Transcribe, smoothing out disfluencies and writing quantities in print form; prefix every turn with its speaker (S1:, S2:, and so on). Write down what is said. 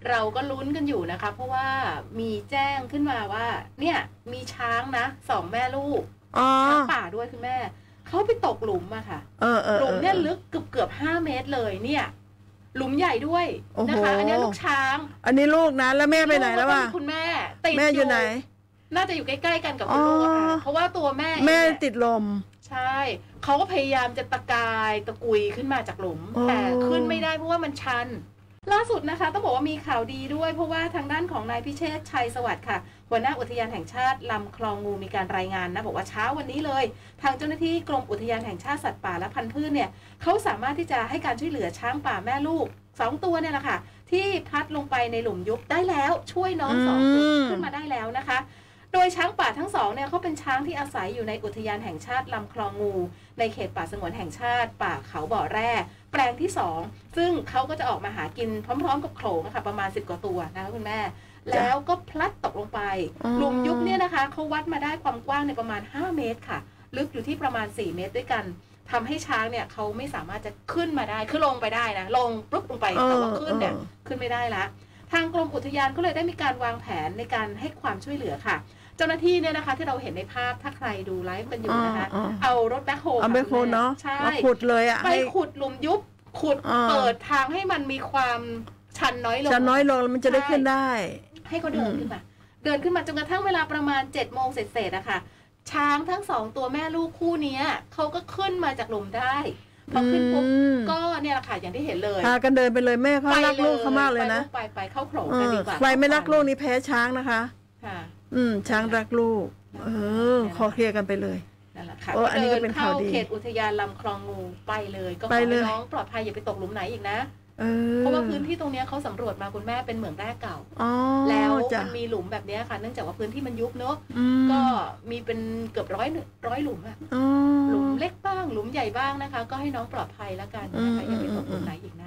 S1: เราก็ลุ้นกันอยู่นะคะเพราะว่ามีแจ้งขึ้นมาว่าเนี่ยมีช้างนะ2 แม่ลูกช้างป่าด้วยคุณแม่เขาไปตกหลุมอะค่ะหลุมเนี่ยลึกเกือบ5 เมตรเลยเนี่ยหลุมใหญ่ด้วยนะคะอันนี้ลูกช้าง
S2: อันนี้ลูกนะแล้วแม่ไปไหนแล้ววะ
S1: คุณแม่ติด
S2: แม่อยู่ไหน
S1: น่าจะอยู่ใกล้ๆกันกับคุณลูกค่ะเพราะว่าตัวแม่
S2: ติดลม
S1: ใช่เขาก็พยายามจะตะกายตะกุยขึ้นมาจากหลุมแต่ขึ้นไม่ได้เพราะว่ามันชันล่าสุดนะคะต้องบอกว่ามีข่าวดีด้วยเพราะว่าทางด้านของนายพิเชษฐ์ชัยสวัสดิ์ค่ะหัวหน้าอุทยานแห่งชาติลำคลองงูมีการรายงานนะบอกว่าเช้าวันนี้เลยทางเจ้าหน้าที่กรมอุทยานแห่งชาติสัตว์ป่าและพันธุ์พืชเนี่ยเขาสามารถที่จะให้การช่วยเหลือช้างป่าแม่ลูก2 ตัวเนี่ยแหละค่ะที่พลัดลงไปในหลุมยุบได้แล้วช่วยน้อง2 ตัวขึ้นมาได้แล้วนะคะโดยช้างป่าทั้ง2เนี่ยเขาเป็นช้างที่อาศัยอยู่ในอุทยานแห่งชาติลำคลองงูในเขตป่าสงวนแห่งชาติป่าเขาบ่อแร่แปลงที่2ซึ่งเขาก็จะออกมาหากินพร้อมๆกับโขลงค่ะประมาณ10 กว่าตัวนะคะคุณแม่แล้วก็พลัดตกลงไปหลุมยุบเนี่ยนะคะเขาวัดมาได้ความกว้างในประมาณ5 เมตรค่ะลึกอยู่ที่ประมาณ4 เมตรด้วยกันทำให้ช้างเนี่ยเขาไม่สามารถจะขึ้นมาได้คือลงไปได้นะลงปุ๊บลงไปแต่ว่าขึ้นเนี่ยขึ้นไม่ได้ละทางกรมอุทยานก็เลยได้มีการวางแผนในการให้ความช่วยเหลือค่ะเจ้าหน้าที่เนี่ยนะคะที่เราเห็นในภาพถ้าใครดูไลฟ์กันอยู่นะคะเอารถแบ็คโฮ
S2: เนาะ
S1: ใช่
S2: ขุดเลยอะ
S1: ไปขุดหลุมยุบขุดเปิดทางให้มันมีความชันน้อยลง
S2: มันจะได้ขึ้นได้
S1: ให้เขาเดินขึ้นมาจนกระทั่งเวลาประมาณ7 โมงเศษๆอะค่ะช้างทั้ง2 ตัวแม่ลูกคู่นี้เขาก็ขึ้นมาจากหลุมได้พอขึ้นปุ๊บก็เนี่ยแหละค่ะอย่างที่เห็นเลย
S2: พากันเดินไปเลยแม่เขารักลูกเขามากเลยนะ
S1: ไปเข้าโขลงกันดีกว่า
S2: ใครไม่รักลูกนี่แพ้ช้างนะคะ
S1: ค่ะ
S2: ช้างรักลูกขอเคลียร์กันไปเลย
S1: นั่นแหละค่ะเดินเข้าเขตอุทยานลำคลองงูไปเลยก็ขอให้น้องปลอดภัยอย่าไปตกหลุมไหนอีกนะเพราะว่าพื้นที่ตรงนี้เขาสำรวจมาคุณแม่เป็นเหมืองแร่เก่าแล้วมันมีหลุมแบบนี้ค่ะเนื่องจากว่าพื้นที่มันยุบเนอะก็มีเป็นเกือบร้อยหลุมอะหลุมเล็กบ้างหลุมใหญ่บ้างนะคะก็ให้น้องปลอดภัยแล้วกันนะคะอย่าไปตกหลุมไหนอีกนะ